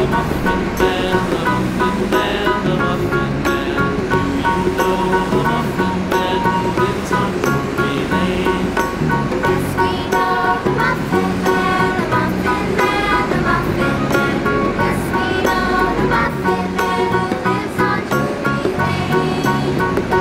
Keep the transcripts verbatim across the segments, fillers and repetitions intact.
the Muffin Man, the Muffin Man, the Muffin Man. Do you know the Muffin Man who lives on Drury Lane? Yes, we know the Muffin Man, the Muffin Man, the Muffin Man. Yes, we know the Muffin Man who lives on Drury Lane.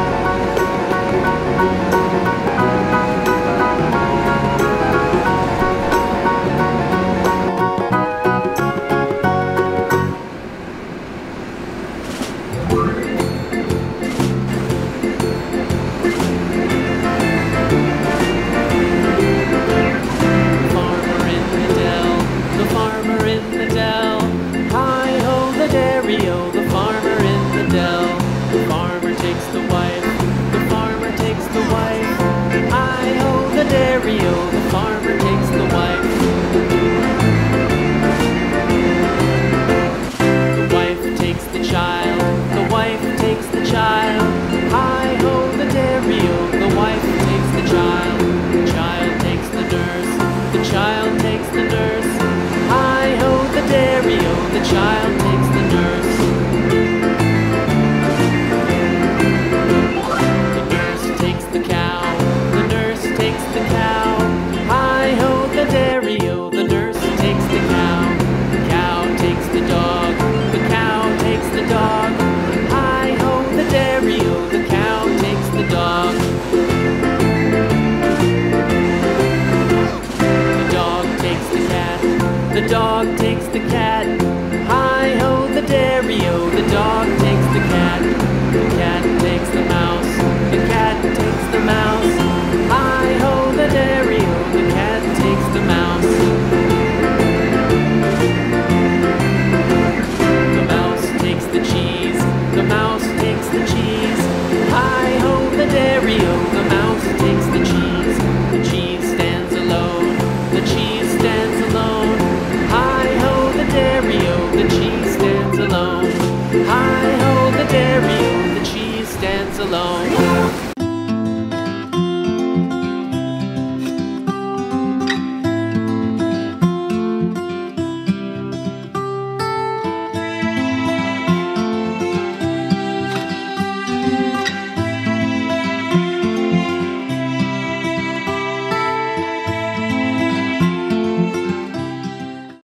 Farmer in the dell, the farmer in the dell. Hi-ho the dairy-o, the farmer in the dell. The farmer takes the wife, the farmer takes the wife. Hi-ho the dairy-o, the farmer takes the wife. The wife takes the child, the wife takes the child. Hi-ho the dairy-o, the wife takes the child. The child takes the nurse, the child takes the nurse. Hi-ho the dairy-o, the child takes the nurse. The nurse takes the cow, the nurse takes the cow. Hi-ho the dairy-o, the nurse takes the cow. The cow takes the dog, the cow takes the dog. Hi-ho the dairy-o, the cow takes the dog. The dog takes the cat, the dog takes the cat. Hi-ho the dairy-o, the dog takes the cat. The cat takes the mouse, the cat takes the mouse. Hi-ho the dairy-o, the cat takes the mouse. The mouse takes the cheese, the mouse takes the cheese. Hi-ho the dairy-o, the mouse takes the cheese. The cheese stands alone, the cheese stands alone. Hi-ho the dairy-o, the cheese stands alone. Hi-ho the dairy-o, the cheese stands alone.